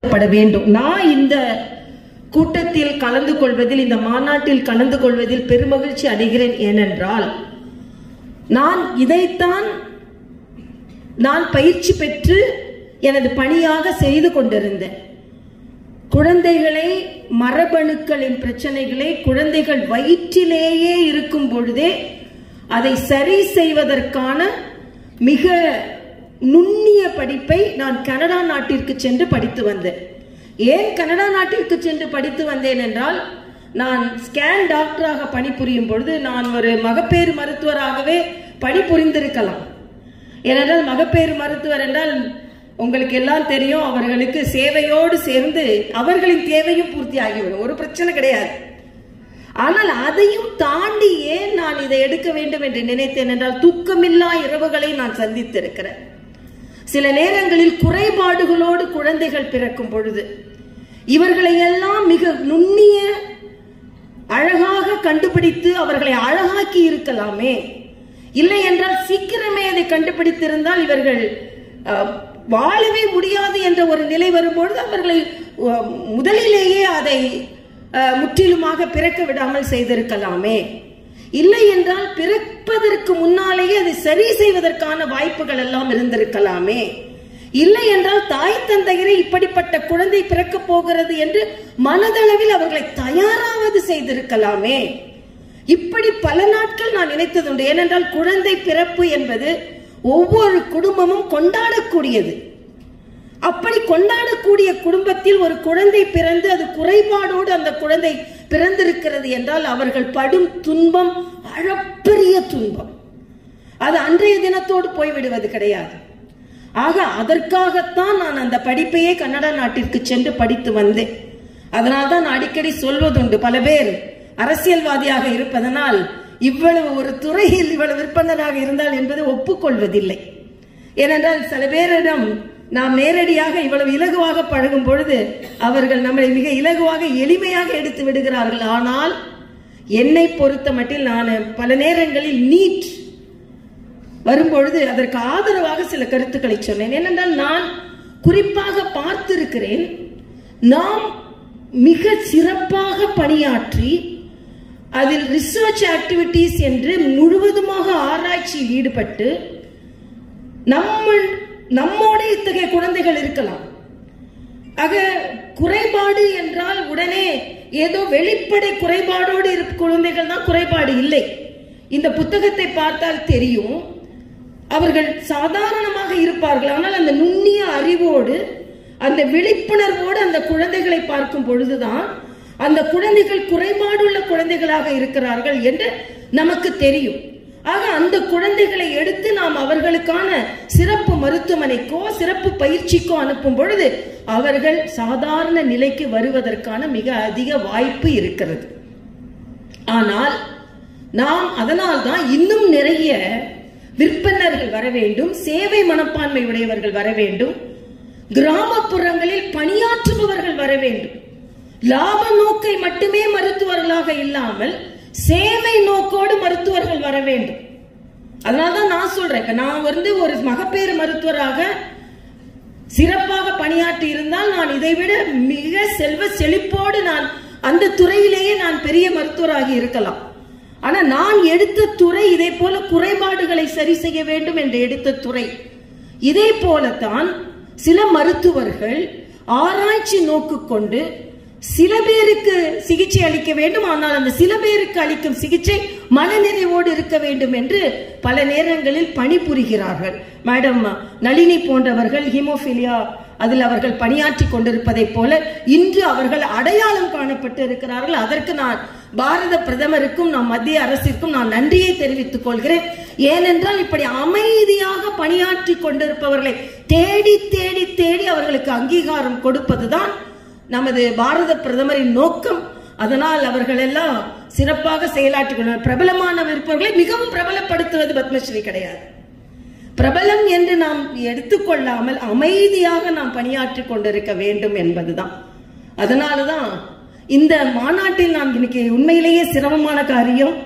பட வேண்டும். நான் இந்த கூட்டத்தில் கலந்து கொள்வதில், இந்த மாநாட்டில் கலந்து கொள்வதில் பெருமகிழ்ச்சி அடைகிறேன். ஏனென்றால் நான் இதைத்தான் நான் பயிற்சி பெற்று எனது பணியாக செய்து கொண்டிருந்தேன். குழந்தைகளை, மரபணுக்களின் பிரச்சனைகளை குழந்தைகள் வயிற்றிலேயே இருக்கும் பொழுதே அதை சரி செய்வதற்கான மிக நுண்ணிய படிப்பை நான் கனடா நாட்டிற்கு சென்று படித்து வந்தேன். ஏன் கனடா நாட்டிற்கு சென்று படித்து வந்தேன் என்றால், நான் ஸ்கேன் டாக்டராக பணிபுரியும் பொழுது நான் ஒரு மகப்பேறு மருத்துவராகவே பணிபுரிந்திருக்கலாம். ஏனென்றால் மகப்பேறு மருத்துவர் என்றால் உங்களுக்கு எல்லாம் தெரியும், அவர்களுக்கு சேவையோடு சேர்ந்து அவர்களின் தேவையும் பூர்த்தி ஆகிவிடும், ஒரு பிரச்சனை கிடையாது. ஆனால் அதையும் தாண்டி ஏன் நான் இதை எடுக்க வேண்டும் என்று நினைத்தேன் என்றால், தூக்கமில்லா இரவுகளை நான் சந்தித்திருக்கிறேன். சில நேரங்களில் குறைபாடுகளோடு குழந்தைகள் பிறக்கும் பொழுது இவர்களை எல்லாம் மிக நுண்ணிய அழகாக கண்டுபிடித்து அவர்களை அழகாக்கி இருக்கலாமே, இல்லை என்றால் சீக்கிரமே அதை கண்டுபிடித்திருந்தால் இவர்கள் வாழவே முடியாது என்ற ஒரு நிலை வரும்பொழுது அவர்களை முதலிலேயே அதை முற்றிலுமாக பிறக்க விடாமல் செய்திருக்கலாமே, இல்லை என்றால் பிறப்பதற்கு முன்னாலேயே அதை சரி செய்வதற்கான வாய்ப்புகள் எல்லாம் இருந்திருக்கலாமே, இல்லை என்றால் தாய் தந்தையரை இப்படிப்பட்ட குழந்தை பிறக்க போகிறது என்று மனதளவில் அவர்களை தயாராவது செய்திருக்கலாமே. இப்படி பல நாட்கள் நான் நினைத்ததுண்டு. ஏனென்றால் குழந்தை பிறப்பு என்பது ஒவ்வொரு குடும்பமும் கொண்டாடக்கூடியது. அப்படி கொண்டாடக்கூடிய குடும்பத்தில் ஒரு குழந்தை பிறந்து அது குறைபாடோடு அந்த குழந்தை பிறந்திருக்கிறது என்றால் அவர்கள் படும் துன்பம் அளப்பரிய துன்பம். அது அன்றைய தினத்தோடு போய்விடுவது கிடையாது. ஆக அதற்காகத்தான் நான் அந்த படிப்பையே கனடா நாட்டிற்கு சென்று படித்து வந்தேன். அதனால்தான் அடிக்கடி சொல்வதுண்டு, பல பேர் அரசியல்வாதியாக இருப்பதனால் இவ்வளவு ஒரு துறையில் இவ்வளவு விற்பனராக இருந்தால் என்பதை ஒப்புக்கொள்வதில்லை. ஏனென்றால் சில பேரிடம் நாம் நேரடியாக இவ்வளவு இலகுவாக பழகும் பொழுது அவர்கள் நம்மை மிக இலகுவாக எளிமையாக எடுத்து விடுகிறார்கள். ஆனால் என்னை பொறுத்த மட்டில் நான் பல நேரங்களில் நீட் வரும்பொழுது அதற்கு ஆதரவாக சில கருத்துக்களை சொன்னேன். ஏனென்றால் நான் குறிப்பாக பார்த்திருக்கிறேன், நாம் மிக சிறப்பாக பணியாற்றி அதில் ரிசர்ச் ஆக்டிவிட்டீஸ் என்று முழுவதுமாக ஆராய்ச்சியில் ஈடுபட்டு நம்மோட இத்தகைய குழந்தைகள் இருக்கலாம். ஆக குறைபாடு என்றால் உடனே ஏதோ வெளிப்படை குறைபாடோடு இருக்கும் குழந்தைகள் தான் குறைபாடு இல்லை. இந்த புத்தகத்தை பார்த்தால் தெரியும், அவர்கள் சாதாரணமாக இருப்பார்கள். ஆனால் அந்த நுண்ணிய அறிவோடு அந்த விழிப்புணர்வோடு அந்த குழந்தைகளை பார்க்கும் பொழுதுதான் அந்த குழந்தைகள் குறைபாடுள்ள குழந்தைகளாக இருக்கிறார்கள் என்று நமக்கு தெரியும். ஆக அந்த குழந்தைகளை எடுத்து நாம் அவர்களுக்கான சிறப்பு மருத்துவமனைக்கோ சிறப்பு பயிற்சிக்கோ அனுப்பும் பொழுது அவர்கள் சாதாரண நிலைக்கு வருவதற்கான மிக அதிக வாய்ப்பு இருக்கிறது. ஆனால் நாம் அதனால்தான் இன்னும் நிறைய விற்பனர்கள் வர வேண்டும், சேவை மனப்பான்மை உடையவர்கள் வர வேண்டும், கிராமப்புறங்களில் பணியாற்றுபவர்கள் வர வேண்டும். லாப நோக்கை மட்டுமே மருத்துவர்களாக இல்லாமல் சேவை நோக்கோடு மருத்துவர்கள் வர வேண்டும். அதனால்தான் நான் சொல்றேன், நான் ஒரு மகப்பேறு மருத்துவராக சிறப்பாக பணியாற்றி இருந்தால் நான் இதைவிட மிக செல்வ செழிப்போடு நான் அந்த துறையிலேயே நான் பெரிய மருத்துவராகி இருக்கலாம். ஆனா நான் எடுத்த துறை இதே போல குறைபாடுகளை சரி செய்ய வேண்டும் என்று எடுத்த துறை. இதே போலத்தான் சில மருத்துவர்கள் ஆராய்ச்சி நோக்கு கொண்டு சில பேருக்கு சிகிச்சை அளிக்க வேண்டும், ஆனால் அந்த சில பேருக்கு அளிக்கும் சிகிச்சை மனநிறைவோடு இருக்க வேண்டும் என்று பல நேரங்களில் பணிபுரிகிறார்கள். மேடம் நளினி போன்றவர்கள் ஹீமோஃபிலியா அதில் அவர்கள் பணியாற்றி கொண்டிருப்பதை போல இன்று அவர்கள் அடையாளம் காணப்பட்டு இருக்கிறார்கள். அதற்கு நான் பாரத பிரதமருக்கும் நம் மத்திய அரசிற்கும் நான் நன்றியை தெரிவித்துக் கொள்கிறேன். ஏனென்றால் இப்படி அமைதியாக பணியாற்றி கொண்டிருப்பவர்களை தேடி தேடி தேடி அவர்களுக்கு அங்கீகாரம் கொடுப்பதுதான் நமது பாரத பிரதமரின் நோக்கம். அதனால் அவர்கள் எல்லாம் சிறப்பாக செயலாற்றி கொண்டார். பிரபலமான விற்பவர்களை மிகவும் பிரபலப்படுத்துவது பத்மஸ்ரீ கிடையாது. பிரபலம் என்று நாம் எடுத்துக்கொள்ளாமல் அமைதியாக நாம் பணியாற்றி கொண்டிருக்க வேண்டும் என்பதுதான். அதனாலதான் இந்த மாநாட்டில் நாம் இன்னைக்கு உண்மையிலேயே சிரமமான காரியம்,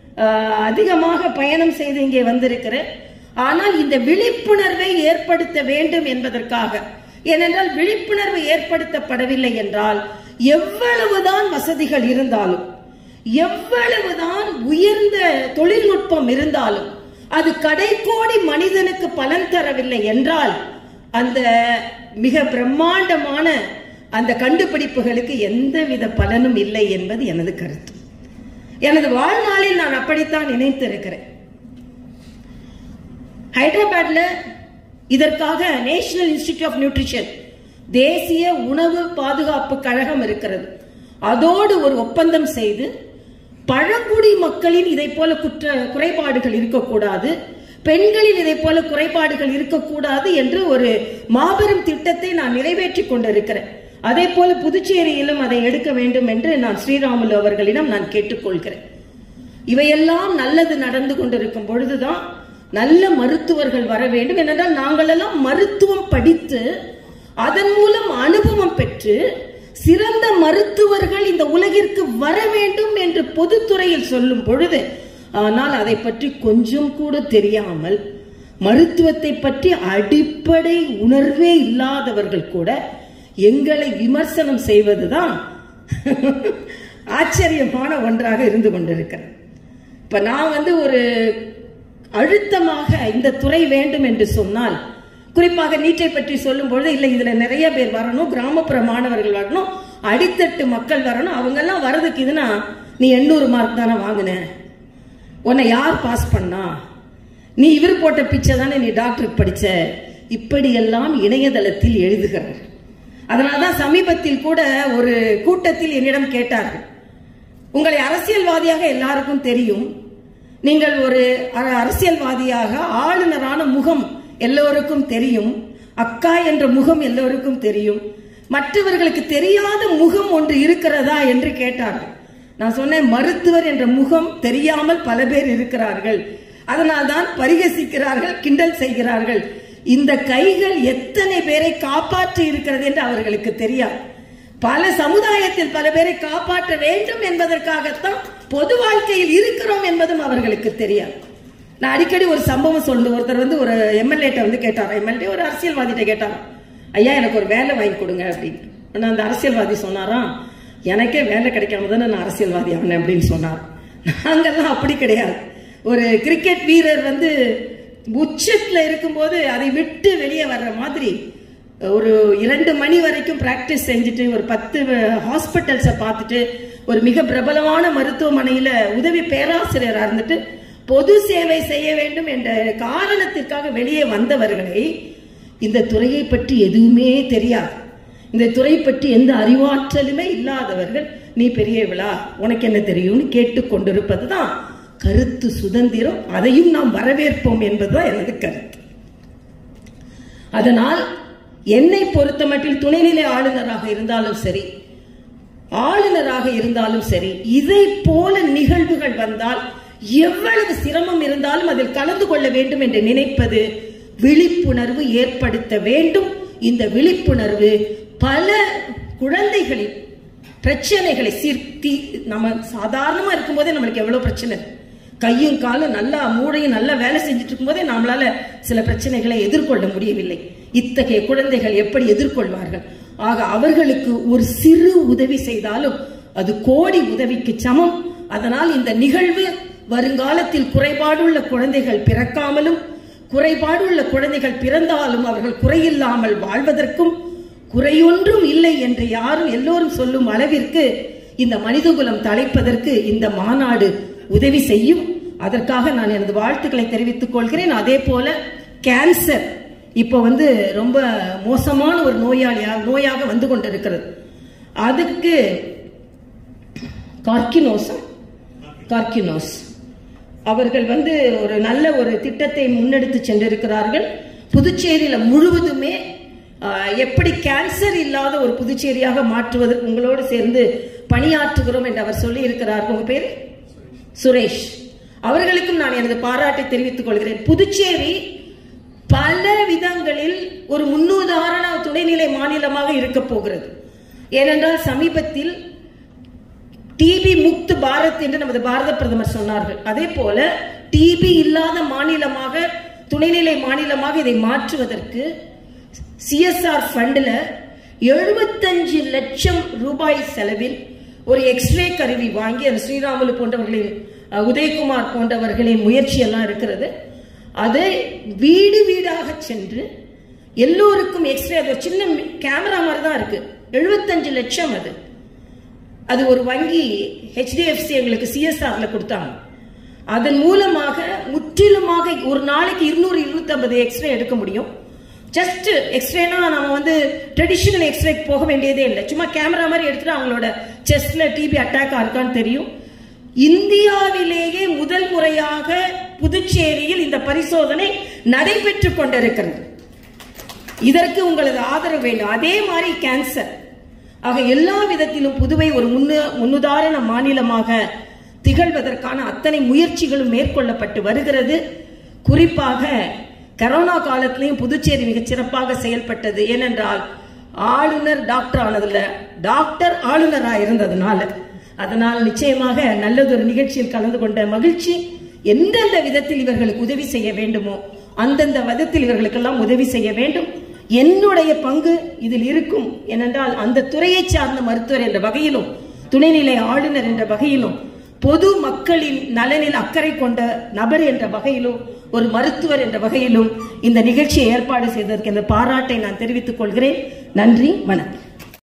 அதிகமாக பயணம் செய்து இங்கே வந்திருக்கிறேன். ஆனால் இந்த விழிப்புணர்வை ஏற்படுத்த வேண்டும் என்பதற்காக ஏனென்றால் விழிப்புணர்வு ஏற்படுத்தப்படவில்லை என்றால் எவ்வளவுதான் வசதிகள் இருந்தாலும், எவ்வளவுதான் உயர்ந்த தொழில்நுட்பம் இருந்தாலும், அது கடைக்கோடி மனிதனுக்கு பலன் தரவில்லை என்றால் அந்த மிக பிரம்மாண்டமான அந்த கண்டுபிடிப்புகளுக்கு எந்தவித பலனும் இல்லை என்பது எனது கருத்து. எனது வாழ்நாளில் நான் அப்படித்தான் நினைத்திருக்கிறேன். ஹைதராபாத்ல இதற்காக நேஷனல் இன்ஸ்டிடியூட் ஆஃப் நியூட்ரிஷன், தேசிய உணவு பாதுகாப்பு கழகம் இருக்கிறது. அதோடு ஒரு ஒப்பந்தம் செய்து பழங்குடி மக்களின் இதை போல குறைபாடுகள் இருக்கக்கூடாது, பெண்களில் இதை போல குறைபாடுகள் இருக்கக்கூடாது என்று ஒரு மாபெரும் திட்டத்தை நான் நிறைவேற்றி கொண்டிருக்கிறேன். அதே போல புதுச்சேரியிலும் அதை எடுக்க வேண்டும் என்று நான் ஸ்ரீராமுலு அவர்களிடம் நான் கேட்டுக்கொள்கிறேன். இவையெல்லாம் நல்லது நடந்து கொண்டிருக்கும் பொழுதுதான் நல்ல மருத்துவர்கள் வர வேண்டும். ஏனென்றால் நாங்கள் எல்லாம் மருத்துவம் படித்து அதன் மூலம் அனுபவம் பெற்று சிறந்த மருத்துவர்கள் இந்த உலகிற்கு வர வேண்டும் என்று பொதுத்துறையில் சொல்லும் பொழுது, ஆனால் அதை பற்றி கொஞ்சம் கூட தெரியாமல் மருத்துவத்தை பற்றி அடிப்படை உணர்வே இல்லாதவர்கள் கூட எங்களை விமர்சனம் செய்வதுதான் ஆச்சரியமான ஒன்றாக இருந்து கொண்டிருக்கிறது. இப்ப நான் ஒரு அழுத்தமாக இந்த துறை வேண்டும் என்று சொன்னால், குறிப்பாக நீட்டை பற்றி சொல்லும் பொழுது, இல்லை இதுல நிறைய பேர் வரணும், கிராமப்புற மாணவர்கள் வரணும், அடித்தட்டு மக்கள் வரணும், அவங்க எல்லாம் வரதுக்கு இதுனா நீ 800 மார்க் தானே வாங்கின, உன்னை யார் பாஸ் பண்ணா, நீ இவர் போட்ட பிச்சை தானே நீ டாக்டருக்கு படிச்ச, இப்படியெல்லாம் இணையதளத்தில் எழுதுகிறார். அதனால்தான் சமீபத்தில் கூட ஒரு கூட்டத்தில் என்னிடம் கேட்டார்கள், உங்களை அரசியல்வாதியாக எல்லாருக்கும் தெரியும், நீங்கள் ஒரு அரசியல்வாதியாக ஆளுநரான முகம் எல்லோருக்கும் தெரியும், அக்கா என்ற முகம் எல்லோருக்கும் தெரியும், மற்றவர்களுக்கு தெரியாத முகம் ஒன்று இருக்கிறதா என்று கேட்டார்கள். நான் சொன்னேன், மருத்துவர் என்ற முகம் தெரியாமல் பல பேர் இருக்கிறார்கள், அதனால்தான் பரிகசிக்கிறார்கள், கிண்டல் செய்கிறார்கள். இந்த கைகள் எத்தனை பேரை காப்பாற்றி இருக்கிறது என்று அவர்களுக்கு தெரியாது. பல சமுதாயத்தில் பல பேரை காப்பாற்ற வேண்டும் என்பதற்காகத்தான் பொது வாழ்க்கையில் இருக்கிறோம் என்பதும் அவர்களுக்கு தெரியாது. நான் அடிக்கடி ஒரு சம்பவம் சொல்லுவேன். ஒருத்தர் ஒரு எம்எல்ஏட்ட கேட்டார், எம்எல்ஏ ஒரு அரசியல்வாதிட்ட கேட்டார், ஐயா எனக்கு ஒரு வேலை வாங்கி கொடுங்க அப்படின்னு. அந்த அரசியல்வாதி சொன்னாராம், எனக்கே வேலை கிடைக்காம தானே நான் அரசியல்வாதி ஆனேன் அப்படின்னு சொன்னார். நாங்கெல்லாம் அப்படி கிடையாது. ஒரு கிரிக்கெட் வீரர் உச்சத்துல இருக்கும்போது அதை விட்டு வெளியே வர்ற மாதிரி ஒரு 2 மணி வரைக்கும் பிராக்டிஸ் செஞ்சுட்டு ஒரு 10 ஹாஸ்பிட்டல்ஸை பார்த்துட்டு ஒரு மிக பிரபலமான மருத்துவமனையில உதவி பேராசிரியராக இருந்துட்டு பொது சேவை செய்ய வேண்டும் என்ற காரணத்திற்காக வெளியே வந்தவர்களை இந்த துறையை பற்றி எதுவுமே தெரியாது, இந்த துறை பற்றி எந்த அறிவாற்றலுமே இல்லாதவர்கள் நீ பெரியவளா உனக்கு என்ன தெரியும்னு கேட்டுக்கொண்டிருப்பதுதான் கருத்து சுதந்திரம். அதையும் நாம் வரவேற்போம் என்பதுதான் எனது கருத்து. அதனால் என்னை பொறுத்தமட்டில் துணைநிலை ஆளுநராக இருந்தாலும் சரி, ஆளுநராக இருந்தாலும் சரி, இதை போல நிகழ்வுகள் வந்தால் எவ்வளவு சிரமம் இருந்தாலும் அதில் கலந்து கொள்ள வேண்டும் என்று நினைப்பது விழிப்புணர்வு ஏற்படுத்த வேண்டும். இந்த விழிப்புணர்வு பல குழந்தைகளின் பிரச்சனைகளை சீர்த்தி, நம்ம சாதாரணமா இருக்கும் போதே நம்மளுக்கு எவ்வளவு பிரச்சனை, கையும் காலும் நல்லா மூளையும் நல்லா வேலை செஞ்சுட்டு இருக்கும் போதே நம்மளால சில பிரச்சனைகளை எதிர்கொள்ள முடியவில்லை. இத்தகைய குழந்தைகள் எப்படி எதிர்கொள்வார்கள்? ஆக அவர்களுக்கு ஒரு சிறு உதவி செய்தாலும் அது கோடி உதவிக்கு சமம். அதனால் இந்த நிகழ்வு வருங்காலத்தில் குறைபாடுள்ள குழந்தைகள் பிறக்காமலும், குறைபாடுள்ள குழந்தைகள் பிறந்தாலும் அவர்கள் குறையில்லாமல் வாழ்வதற்கும், குறையொன்றும் இல்லை என்று யாரும் எல்லோரும் சொல்லும் அளவிற்கு இந்த மனிதகுலம் தலைப்பதற்கு இந்த மாநாடு உதவி செய்யும். அதற்காக நான் எனது வாழ்த்துக்களை தெரிவித்துக் கொள்கிறேன். அதே போல கேன்சர் இப்போ ரொம்ப மோசமான ஒரு நோயாக வந்து கொண்டிருக்கிறது. அதுக்கு கார்கினோஸ் அவர்கள் ஒரு நல்ல ஒரு திட்டத்தை முன்னெடுத்து சென்றிருக்கிறார்கள். புதுச்சேரியில முழுவதுமே எப்படி கேன்சர் இல்லாத ஒரு புதுச்சேரியாக மாற்றுவதற்கு உங்களோடு சேர்ந்து பணியாற்றுகிறோம் என்று அவர் சொல்லி இருக்கிறார். உங்க பேரு சுரேஷ். அவர்களுக்கும் நான் எனது பாராட்டை தெரிவித்துக் கொள்கிறேன். புதுச்சேரி பல விதங்களில் ஒரு முன்னுதாரண துணைநிலை மாநிலமாக இருக்க போகிறது. ஏனென்றால் சமீபத்தில் டிபி முக்த் பாரத் என்று நமது பாரத பிரதமர் சொன்னார்கள். அதே போல டிபி இல்லாத மாநிலமாக, துணைநிலை மாநிலமாக இதை மாற்றுவதற்கு சிஎஸ்ஆர் ஃபண்ட்ல 75 லட்சம் ரூபாய் செலவில் ஒரு எக்ஸ்ரே கருவி வாங்கி அது ஸ்ரீராமுலு போன்றவர்களின் உதயகுமார் போன்றவர்களின் முயற்சி எல்லாம் இருக்கிறது. அதை வீடு வீடாக சென்று எல்லோருக்கும் எக்ஸ்ரே, அது சின்ன கேமரா மாதிரி தான் இருக்கு, 75 லட்சம். அது ஒரு வங்கி HDFC எங்களுக்கு சிஎஸ்ஆர்ல கொடுத்தாங்க. அதன் மூலமாக முற்றிலுமாக ஒரு நாளைக்கு 200-250 எக்ஸ்ரே எடுக்க முடியும். ஜஸ்ட் எக்ஸ்ரேனா நம்ம ட்ரெடிஷனல் எக்ஸ்ரேக்கு போக வேண்டியதே இல்லை, சும்மா கேமரா மாதிரி எடுத்துட்டு அவங்களோட செஸ்ட்ல டிபி அட்டாக் இருக்கான்னு தெரியும். இந்தியாவிலேயே முதல் முறையாக புதுச்சேரியில் இந்த பரிசோதனை நடைபெற்று கொண்டிருக்கிறது. இதற்கு உங்களது ஆதரவு வேண்டும். அதே மாதிரி கேன்சர், ஆக எல்லா விதத்திலும் புதுவை ஒரு முன்னுதாரண மாநிலமாக திகழ்வதற்கான அத்தனை முயற்சிகளும் மேற்கொள்ளப்பட்டு வருகிறது. குறிப்பாக கரோனா காலத்திலையும் புதுச்சேரி மிகச் சிறப்பாக செயல்பட்டது. ஏனென்றால் ஆளுநர் டாக்டர் ஆனதில்ல, டாக்டர் ஆளுநராக இருந்ததுனால. அதனால் நிச்சயமாக நல்லதொரு நிகழ்ச்சியில் கலந்து கொண்ட மகிழ்ச்சி. எந்தெந்த விதத்தில் இவர்களுக்கு உதவி செய்ய வேண்டுமோ அந்தந்த விதத்தில் இவர்களுக்கெல்லாம் உதவி செய்ய வேண்டும். என்னுடைய பங்கு இதில் இருக்கும். ஏனென்றால் அந்த துறையை சார்ந்த மருத்துவர் என்ற வகையிலும், துணைநிலை ஆளுநர் என்ற வகையிலும், பொது மக்களின் நலனில் அக்கறை கொண்ட நபர் என்ற வகையிலும், ஒரு மருத்துவர் என்ற வகையிலும் இந்த நிகழ்ச்சியை ஏற்பாடு செய்ததற்கு இந்த பாராட்டை நான் தெரிவித்துக் கொள்கிறேன். நன்றி, வணக்கம்.